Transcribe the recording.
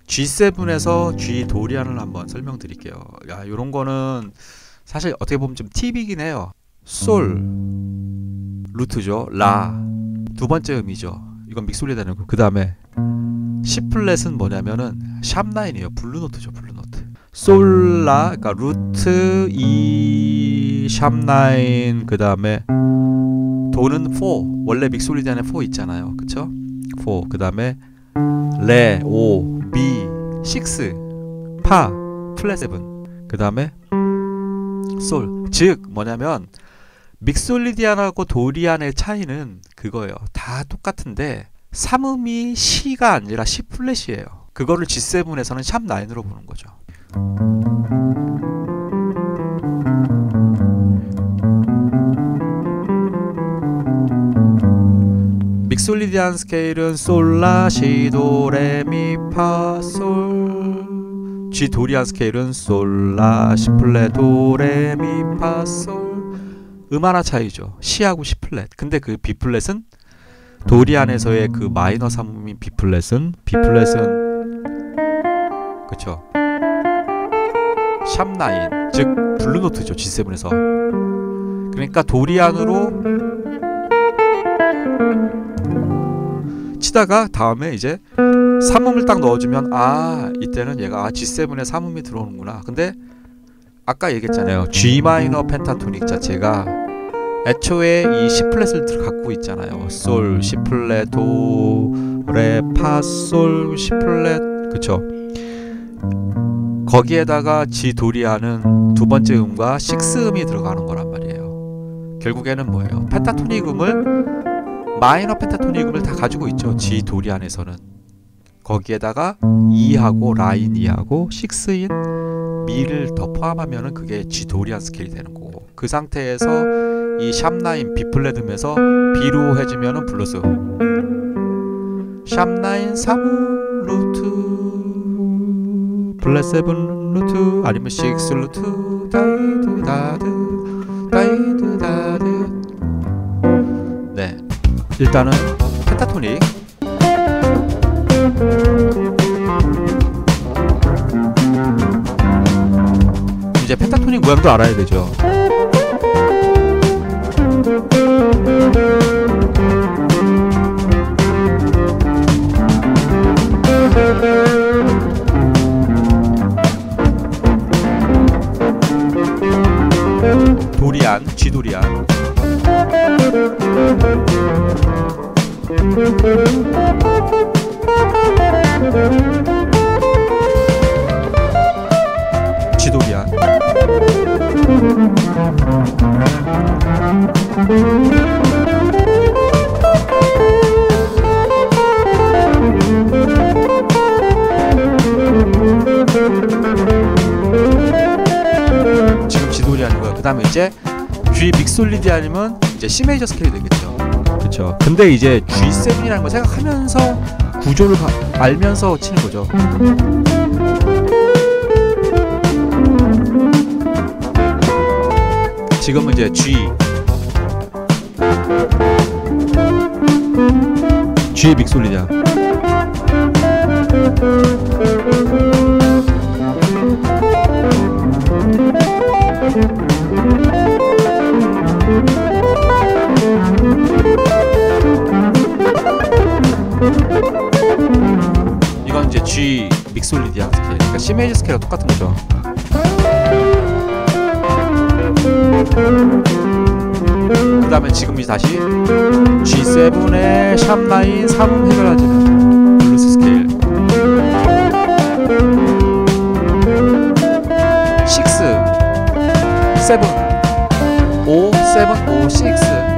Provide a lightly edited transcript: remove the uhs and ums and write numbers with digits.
G7에서 G 도리안을 한번 설명드릴게요. 야, 요런 거는 사실 어떻게 보면 좀 팁이긴 해요. 솔 루트죠. 라 두 번째 음이죠. 이건 믹솔리 되는 거. 그 다음에 C 플랫은 뭐냐면은 샵9이에요. 블루노트죠. 블루노트. 솔라 그러니까 루트 E 샵9 그 다음에 도는 4 원래 믹솔리드 안에 4 있잖아요. 그쵸? 4 그 다음에 레 5 미 6 파 플랫 7 그 다음에 솔. 즉 뭐냐면 믹솔리디안하고 도리안의 차이는 그거예요. 다 똑같은데 3음이 C가 아니라 C 플랫이에요. 그거를 G7에서는 샵9으로 보는 거죠. 믹솔리디안 스케일은 솔라 시 도 레 미 파 솔. G 도리안 스케일은 솔라 시 플랫 도 레 미 파 솔. 음 하나 차이죠. C하고 C 플랫. 근데 그 B 플랫은 도리안에서의 그 마이너 3음인 B 플랫은 그쵸 샵9 즉 블루노트죠. G7에서. 그러니까 도리안으로 치다가 다음에 이제 3음을 딱 넣어주면 아 이때는 얘가 G7에 3음이 들어오는구나. 근데 아까 얘기했잖아요. G 마이너 펜타토닉 자체가 애초에 이 C 플랫을 갖고 있잖아요. 솔, C 플랫, 도, 레, 파, 솔, C 플랫. 그쵸? 거기에다가 G 도리안은 두 번째 음과 6음이 들어가는 거란 말이에요. 결국에는 뭐예요? 펜타토닉 음을 마이너 펜타토닉 음을 다 가지고 있죠. G 도리안에서는. 거기에다가 E하고 라인 E하고 6인 미를 더 포함하면은 그게 G 도리안 스케일이 되는 거고. 그 상태에서 이 샵9 B 플랫음에서 B로 해주면은 블루스 샵9 3 루트 플랫 7 루트 아니면 6 루트 다이드 다드 다이드 다드. 네, 일단은 펜타토닉 이제 펜타토닉 모양도 알아야 되죠. 도리안, G 도리안. G 도리안. 지금 G 도리안이고요. 그 다음에 이제 G 믹솔리디안이면 이제 C 메이저 스케일이 되겠죠. 그쵸. 근데 이제 G7이라는 거 생각하면서 구조를 알면서 치는 거죠. 지금은 이제 G 믹솔리디안. 이건 이제 G 믹솔리디안 스케일. 그러니까 C 메이저 스케일과 똑같은 거죠. 그 다음에 지금 다시 G7의 샵9 3음 해결하지는 블루스 스케일 6 7 5 7 5 6